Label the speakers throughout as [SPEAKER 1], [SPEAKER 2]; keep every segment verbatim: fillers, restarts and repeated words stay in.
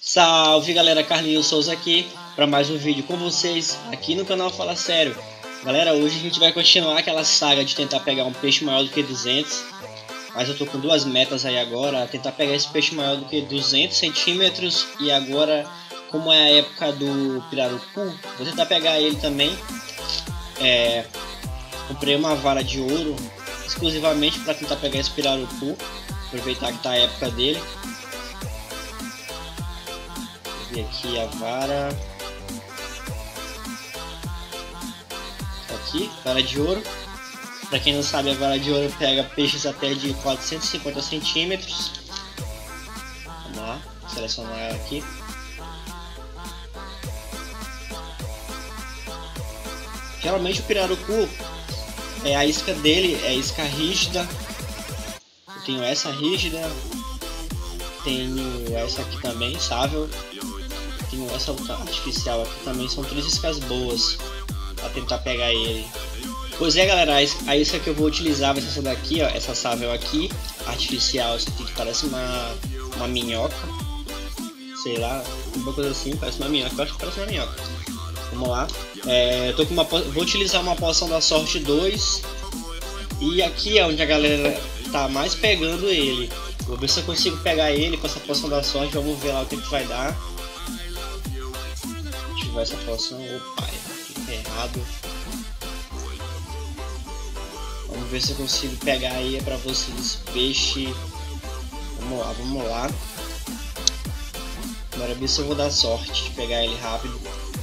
[SPEAKER 1] Salve galera, Carlinhos Souza aqui para mais um vídeo com vocês aqui no canal Fala Sério. Galera, hoje a gente vai continuar aquela saga de tentar pegar um peixe maior do que duzentos. Mas eu tô com duas metas aí agora, tentar pegar esse peixe maior do que duzentos centímetros. E agora, como é a época do pirarucu, vou tentar pegar ele também. É, comprei uma vara de ouro exclusivamente para tentar pegar esse pirarucu, aproveitar que tá a época dele. Vou ver aqui a vara. Aqui, vara de ouro. Para quem não sabe, a vara de ouro pega peixes até de quatrocentos e cinquenta centímetros. Vamos lá, selecionar ela aqui. Geralmente o pirarucu, é, a isca dele é isca rígida. Eu tenho essa rígida, tenho essa aqui também, sável. Tenho essa artificial aqui também, são três iscas boas para tentar pegar ele. Pois é galera, a isca que eu vou utilizar vai ser essa daqui, ó, essa sável aqui, artificial, essa aqui que parece uma, uma minhoca, sei lá, uma coisa assim, parece uma minhoca, eu acho que parece uma minhoca. Vamos lá, é, eu tô com uma, vou utilizar uma poção da sorte dois, e aqui é onde a galera tá mais pegando ele. Vou ver se eu consigo pegar ele com essa poção da sorte, vamos ver lá o que, que vai dar. Ativar essa poção, opa, errado. Vamos ver se eu consigo pegar aí para vocês peixe. Vamos lá, vamos lá. Bora ver se eu vou dar sorte de pegar ele rápido.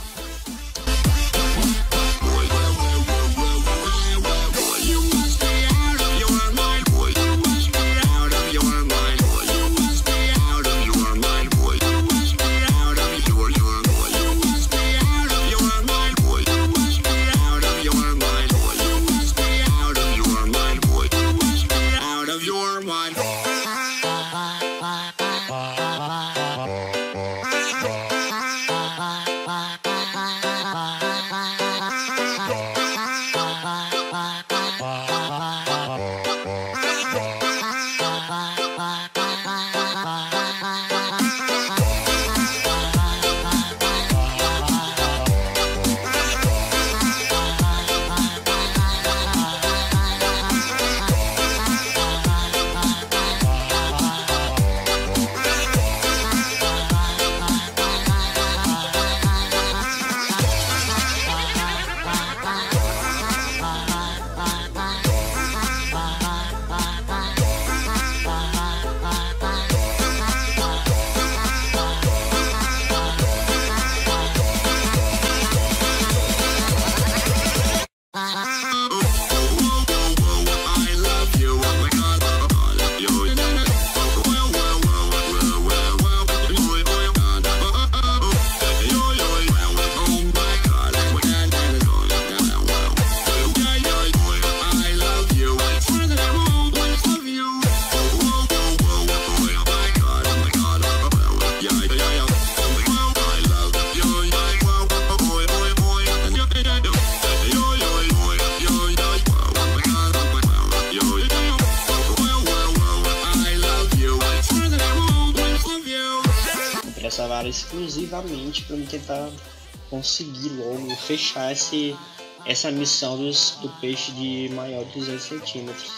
[SPEAKER 1] Essa vara exclusivamente para me tentar conseguir logo fechar esse, essa missão dos, do peixe de maior de duzentos centímetros.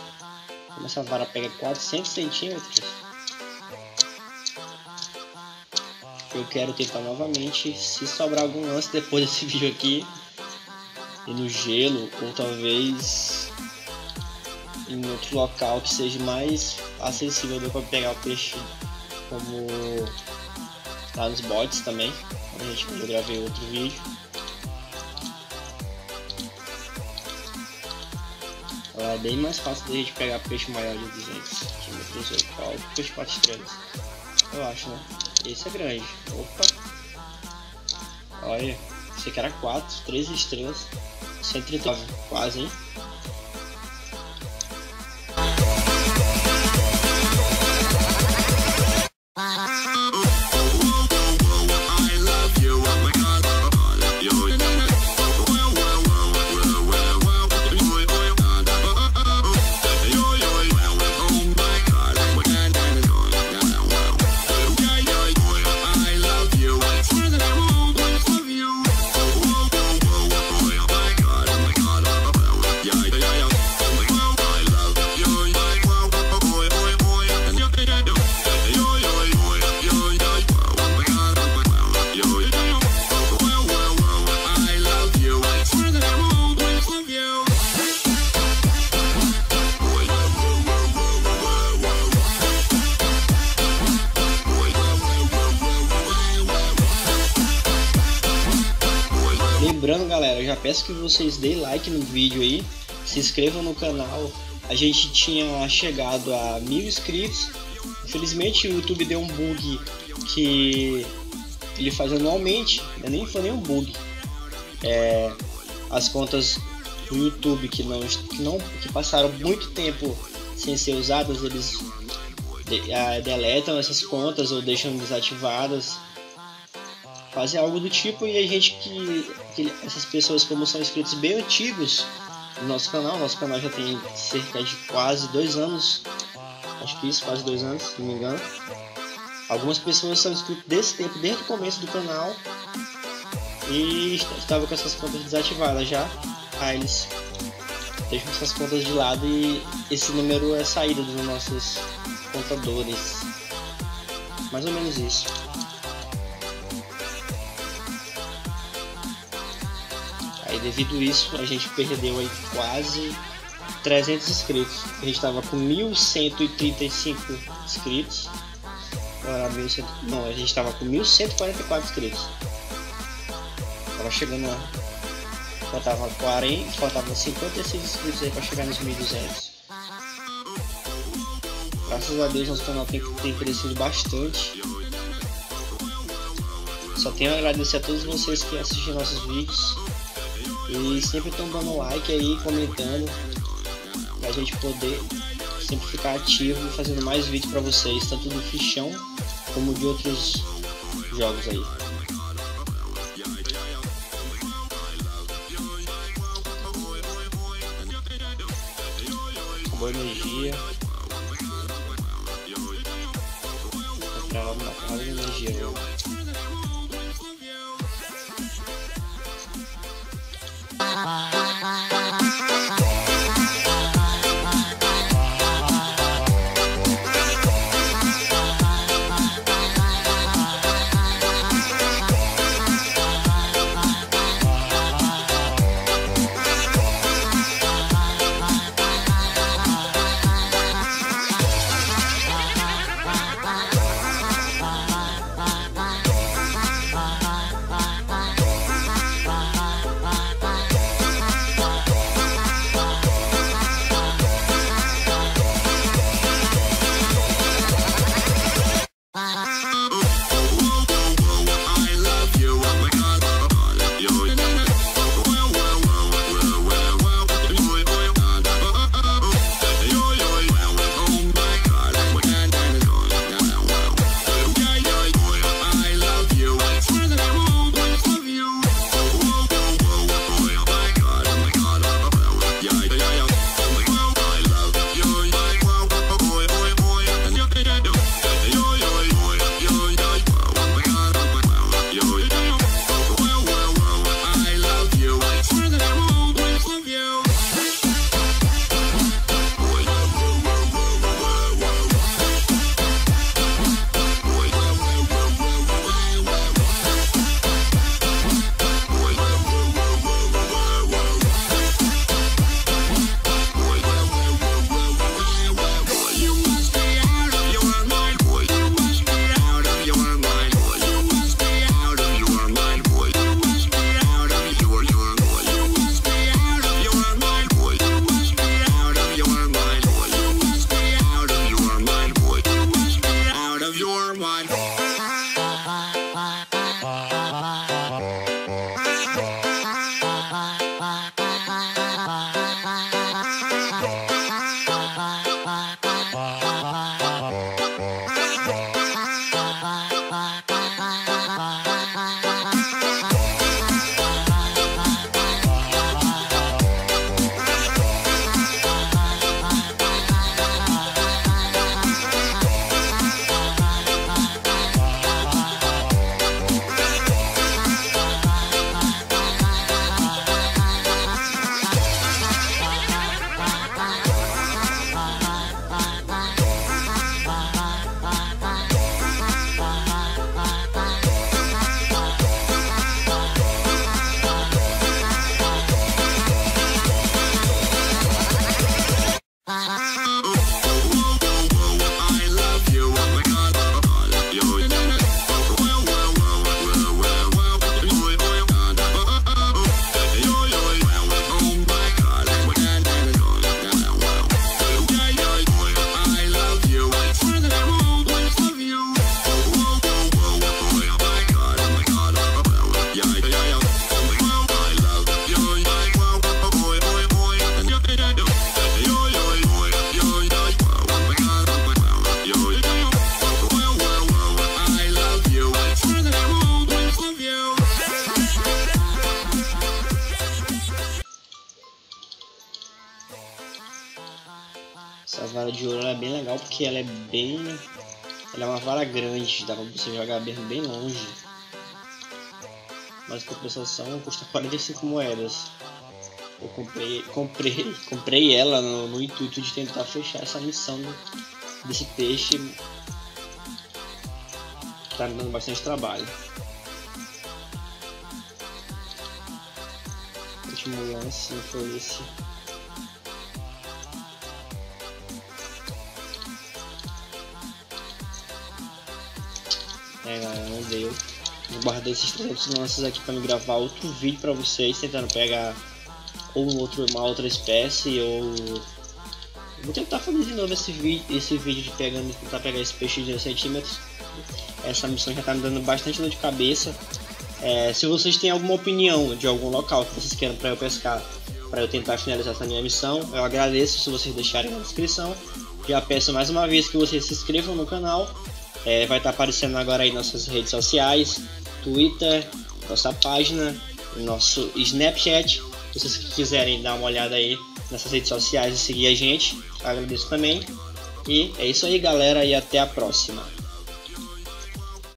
[SPEAKER 1] Como essa vara pega quatrocentos centímetros, eu quero tentar novamente. Se sobrar algum lance depois desse vídeo aqui, e no gelo, ou talvez em outro local que seja mais acessível para pegar o peixe, como lá nos bots também, a gente, eu gravei outro vídeo. É bem mais fácil de a gente pegar peixe maior de duzentos centímetros. Qual peixe quatro estrelas? Eu acho, né? Esse é grande. Opa! Olha, esse aqui era quatro, três estrelas, cento e trinta e nove, quase, hein? lembrando, galera, eu já peço que vocês deem like no vídeo aí, se inscrevam no canal. A gente tinha chegado a mil inscritos. Infelizmente o YouTube deu um bug que ele faz anualmente, nem foi nem um bug. É, as contas do YouTube que não, que não que passaram muito tempo sem ser usadas, eles de, uh, deletam essas contas ou deixam desativadas, fazem algo do tipo. E a gente que, que essas pessoas, como são inscritos bem antigos no nosso canal, nosso canal já tem cerca de quase dois anos, acho que isso, quase dois anos, se não me engano. Algumas pessoas são inscritos desse tempo, desde o começo do canal, e estavam com essas contas desativadas já. Aí eles deixam essas contas de lado e esse número é saída dos nossos contadores. Mais ou menos isso. Aí devido a isso a gente perdeu aí quase trezentos inscritos. A gente estava com mil cento e trinta e cinco inscritos. Agora mil e cem, não, a gente estava com mil cento e quarenta e quatro inscritos. Tava chegando a, faltava quarenta, faltava cinquenta e seis inscritos aí para chegar nos mil e duzentos. Graças a Deus nosso canal tem, tem crescido bastante. Só tenho a agradecer a todos vocês que assistem nossos vídeos e sempre estão dando like aí, comentando, pra gente poder sempre ficar ativo e fazendo mais vídeos para vocês, tanto do fichão como de outros jogos aí. Acabou a energia. Vou entrar logo na camada de energia agora. ela é bem legal porque ela é bem... Ela é uma vara grande, dá pra você jogar bem, bem longe. Mas a compensação custa quarenta e cinco moedas. Eu comprei, comprei, comprei ela no, no intuito de tentar fechar essa missão desse peixe. Tá me dando bastante trabalho. O último lance foi esse. É, galera, não deu. Eu guardei esses trezentos lances aqui para me gravar outro vídeo para vocês, tentando pegar ou um outro, uma outra espécie, ou vou tentar fazer de novo esse vídeo, esse vídeo de pegando, tentar pegar esse peixe de dois centímetros. Essa missão já tá me dando bastante dor de cabeça. É, se vocês têm alguma opinião de algum local que vocês queiram para eu pescar, para eu tentar finalizar essa minha missão, eu agradeço se vocês deixarem na descrição. Já peço mais uma vez que vocês se inscrevam no canal. É, vai estar aparecendo agora aí nossas redes sociais, Twitter, nossa página, nosso Snapchat. Se vocês quiserem dar uma olhada aí nessas redes sociais e seguir a gente, agradeço também. E é isso aí, galera, e até a próxima.